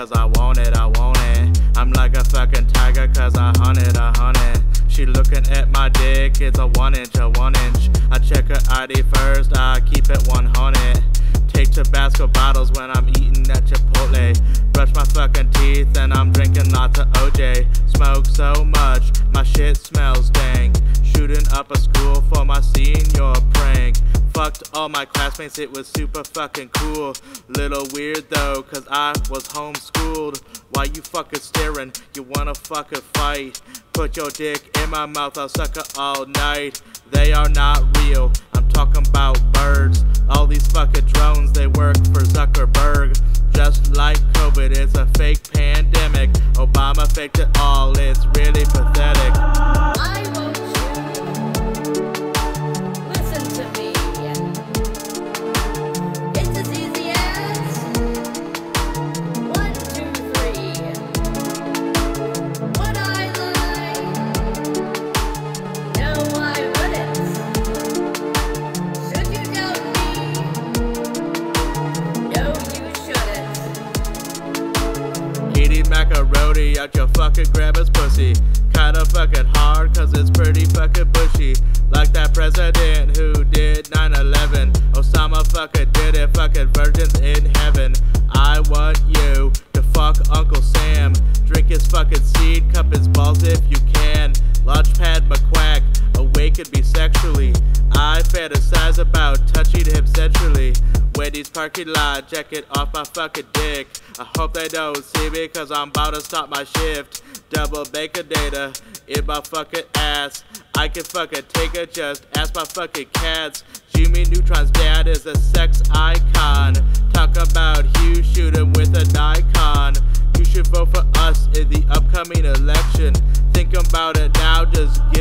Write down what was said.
cause I want it, I want it. I'm like a fucking tiger cause I hunt it, I hunt it. She looking at my dick, it's a 1 inch, a 1 inch. I check her ID first, I keep it 100. Take Tabasco bottles when I'm eating at Chipotle. Brush my fucking teeth and I'm drinking lots of OJ. Smoke so much, my shit smells dank. Shooting up a school for my senior prank. Fucked all my classmates, it was super fucking cool. Little weird though, cause I was homeschooled. Why you fucking staring? You wanna fucking fight? Put your dick in my mouth, I'll suck it all night. They are not real, I'm talking about birds. All these fucking drones, they work for Zuckerberg. Just like COVID, it's a fake pandemic. Obama faked it all, it's really pathetic. I want you. Listen to me. It's as easy as 1, 2, 3. Would I lie? No, I wouldn't. Should you doubt me? No, you shouldn't. Eating macaroni out your fucking grandma's pussy. Kinda fucking hard cause it's pretty fucking bushy. Like that president who did 9/11. Osama fucking did it, fucking virgins in heaven. I want you to fuck Uncle Sam. Drink his fucking seed, cup his balls if you can. Launchpad McQuack, awaken me sexually. I fantasize about touching him centrally. Wendy's parking lot, jacket off my fucking dick. I hope they don't see me cause I'm about to stop my shift. Double bacon data in my fucking ass. I can fucking take it, just ask my fucking cats. Jimmy Neutron's dad is a sex icon. Talk about Hugh shooting with a Nikon. You should vote for us in the upcoming election. Think about it now, just